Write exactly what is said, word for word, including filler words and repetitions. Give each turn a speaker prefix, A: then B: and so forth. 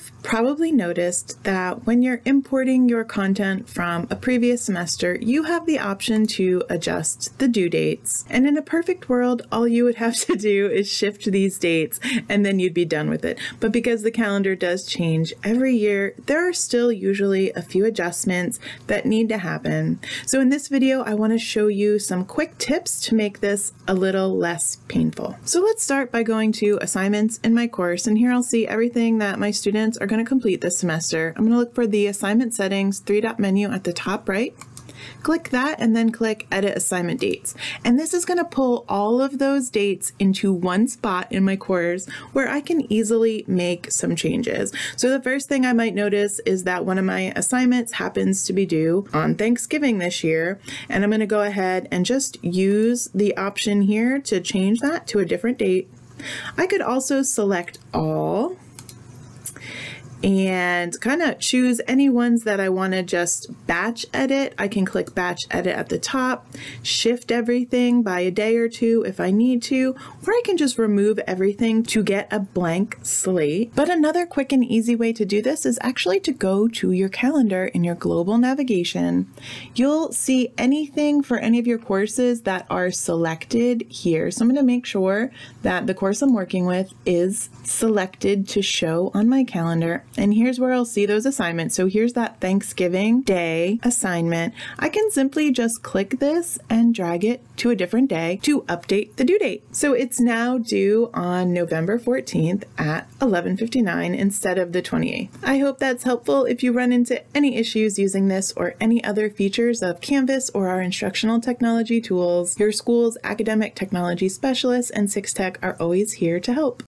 A: You've probably noticed that when you're importing your content from a previous semester, you have the option to adjust the due dates. And in a perfect world, all you would have to do is shift these dates and then you'd be done with it. But because the calendar does change every year, there are still usually a few adjustments that need to happen. So in this video, I want to show you some quick tips to make this a little less painful. So let's start by going to assignments in my course, and here I'll see everything that my students are going to complete this semester. I'm going to look for the assignment settings three-dot menu at the top right. Click that and then click Edit Assignment Dates. And this is going to pull all of those dates into one spot in my course where I can easily make some changes. So the first thing I might notice is that one of my assignments happens to be due on Thanksgiving this year, and I'm going to go ahead and just use the option here to change that to a different date. I could also select all and kind of choose any ones that I want to just batch edit. I can click batch edit at the top, shift everything by a day or two if I need to, or I can just remove everything to get a blank slate. But another quick and easy way to do this is actually to go to your calendar in your global navigation. You'll see anything for any of your courses that are selected here. So I'm going to make sure that the course I'm working with is selected to show on my calendar. And here's where I'll see those assignments. So here's that Thanksgiving Day assignment. I can simply just click this and drag it to a different day to update the due date. So it's now due on November fourteenth at eleven fifty-nine instead of the twenty-eighth. I hope that's helpful. If you run into any issues using this or any other features of Canvas or our instructional technology tools, your school's academic technology specialists and six tech are always here to help.